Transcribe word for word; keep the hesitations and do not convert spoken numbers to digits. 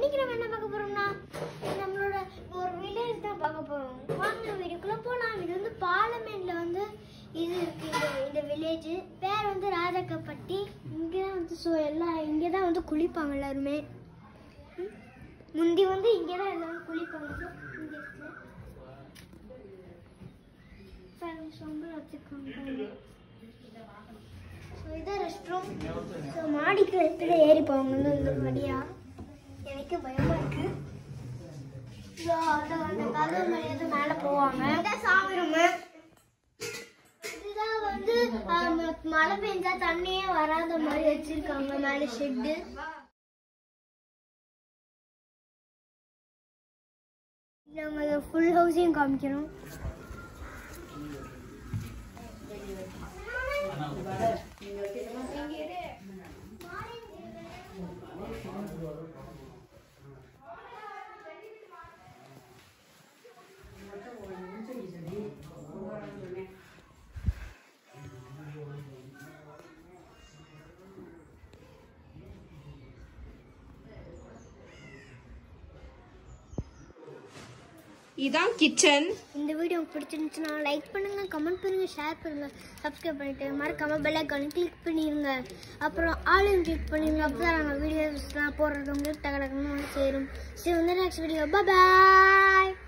இன்னைக்கு நம்ம என்ன பார்க்க போறோம்னா நம்மளோட ஒரு வில்லேஜ் தான் பார்க்க போறோம். வாங்க வீடியோக்குள்ள போலாம். இது வந்து பார்லிமெண்ட்ல வந்து இது இருக்கு. இந்த இந்த வில்லேஜ் பேர் வந்து ராஜாக்கப்பட்டி. இங்க தான் வந்து சோ எல்லாம் இங்க தான் வந்து குளிப்பாங்க எல்லாருமே. முந்தி வந்து இங்க தான் எல்லாரும் குளிப்பாங்க. இங்க இருக்கு ஃபேன் சொம்பு வச்சிருக்காங்க. ஸோ இதான் ரெஸ்ட் ரூம். ஸோ மாடிக்கு எடுத்துட்டு ஏறி போவாங்க இந்த மாடியா. எனக்கு பயமா இருக்கு. ஸோ அந்த அந்த கதவு மேலே மேலே போவாங்க. இதான் சாமி ரூமு. இதுதான் வந்து மழை பெஞ்சா தண்ணியே வராத மாதிரி வச்சிருக்காங்க மேலே ஷெட்டு. நாங்கள் ஃபுல் ஹவுஸையும் காமிக்கிறோம். இதான் கிச்சன். இந்த வீடியோ பிடிச்சிருந்துச்சுன்னா லைக் பண்ணுங்க, கமெண்ட் பண்ணுங்க, ஷேர் பண்ணுங்க, சப்ஸ்கிரைப் பண்ணிட்டு மறக்காம பெல் ஐகானை கிளிக் பண்ணிடுங்க. அப்புறம் ஆல் கிளிக் பண்ணிடுங்க. அப்பதான் நாங்கள் வீடியோஸ்லாம் போடுறது உங்களுக்கு டக்கு டக்குன்னு சேரும். சரி வந்து நெக்ஸ்ட் வீடியோ. பாய்.